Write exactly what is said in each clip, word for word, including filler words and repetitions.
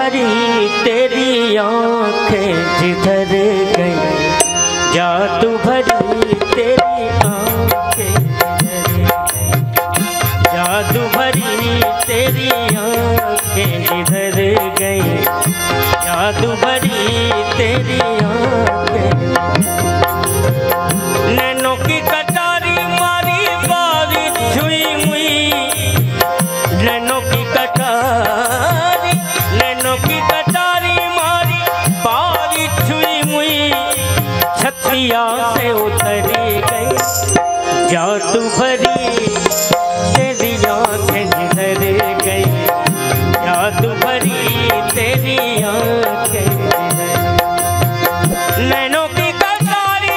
भरी तेरी आंखें जिधर गई, जादू भरी तेरी आंखें जिधर गई, जादू भरी तेरी आंखें जिधर गई, जादू भरी तेरी आंखें। नैनों की कटारी मारी बारिश हुई मुई, नैनों की कटारी, नैनों की कटारी मारी बारिश हुई मुई, छतिया से उतरी गई, जादू भरी तेरी आंखें जिधर गई, जादू भरी तेरी आंखें जिधर। नैनों की कटारी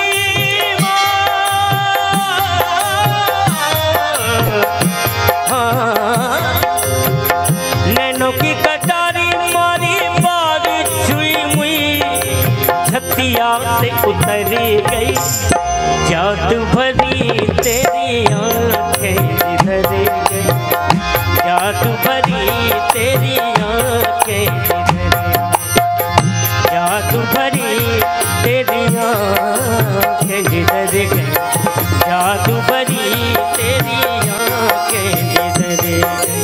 हाँ, नैनों की कटारी मारी बारिश हुई मुई, छतिया से उतरी गई, जादू भरी तेरी आंखें जिधर गई, जादू भरी तेरी आंखें जिधर, जादू भरी तेरी आंखें जिधर गई, जादू भरी तेरी आंखें जिधर गई।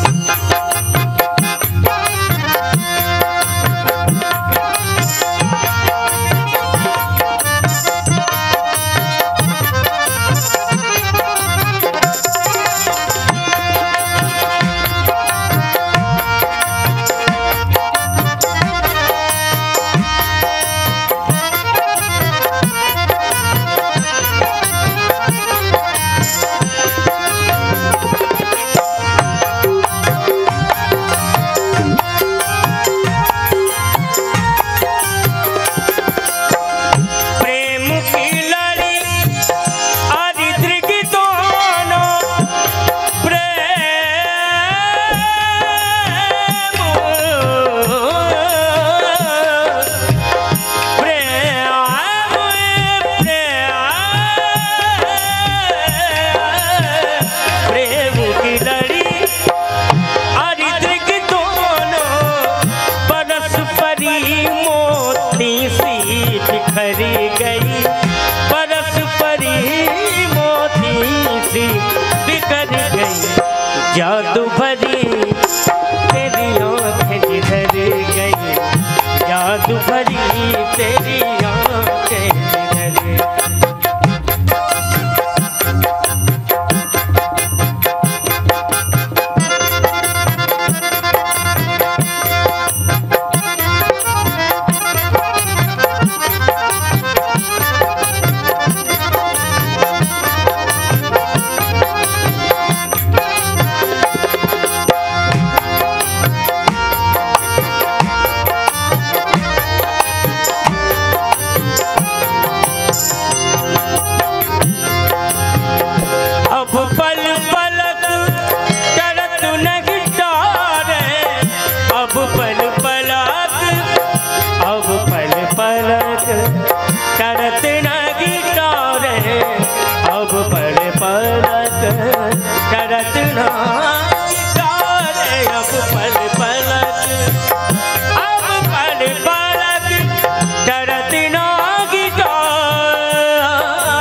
बिखरी गई परस परी मोती सी बिखर गई, जादू भरी तेरी आंखें जिधर गई, जादू भरी तेरी आंखें जिधर गई। करत नगी तारे अब पल पलक, करत नगी तारे अब पल पलक, अब पल पलक करत नगी तारे,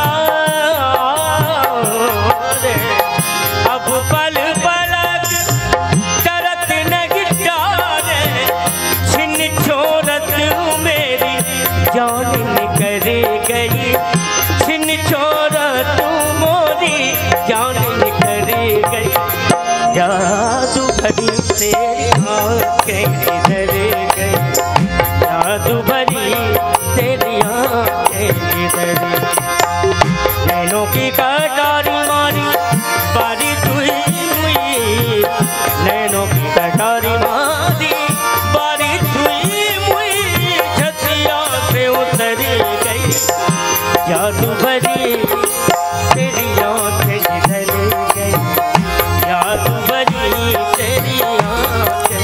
अब पल पलक करत नगी तारे, छिन छोरत मेरी जान निकल गई, छिन छोरा तू मोरी जान निकल गई, जादू भरी तेरी आंखें जिधर गई, जादू भरी तेरी आंखें जिधर गई। नैनों की कटारी मारी बारिश हुई मुई, नैनों की कटारी मारी बारिश हुई मुई, छतिया से उतरी गई, जादू भरी तेरी आंखें जिधर गई, जादू भरी तेरी आंखें।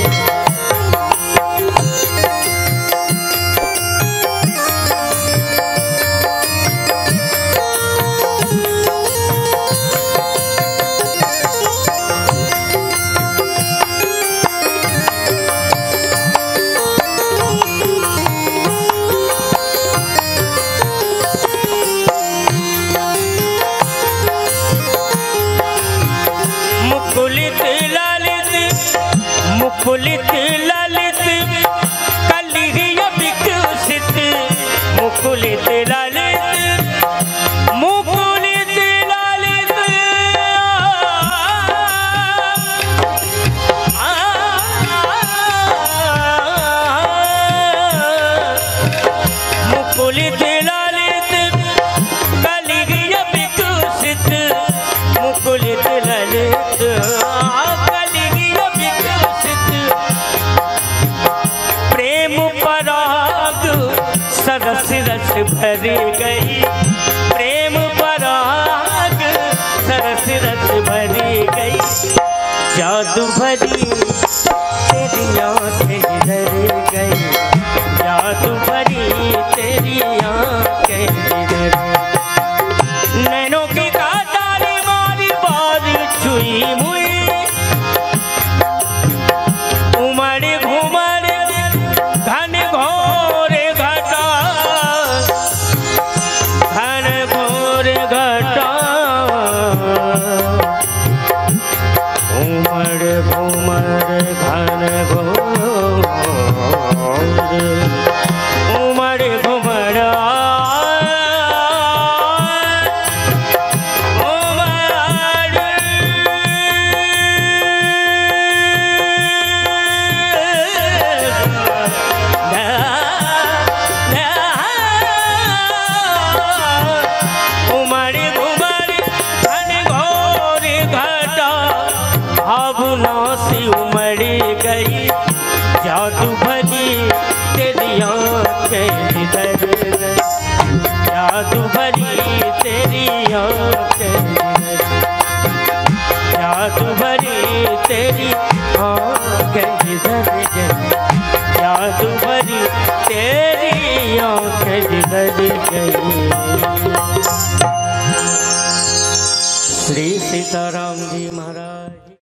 मुकुलित ललित मुकुलित ललित कलिय विकसित मुकुलित ललित मुकुलित ललित मुकुलित ललित कलिय विकसित मुकुलित ललित कलिय विकसित प्रेम पराग सरस रस भर गई प्रेम पराग सरस रस भर गई जादू भरी तेरी आँखें डर गई जादू भरी तेरी आँखें डर नैनों की काटारी मारी बार छुई मुई उमड़ घुमड़ घन घोर घटा घन घोर घटा उमड़ घुमड़ घन घोर उमड़ घुमड़ नासी उमड़ी गई जादू भरी तेरी आँखें डर गई जादू भरी तेरी आँखें जादू भरी तेरी आँखें डर गई जादू भरी तेरी आँखें डर गई। श्री सीताराम जी महाराज।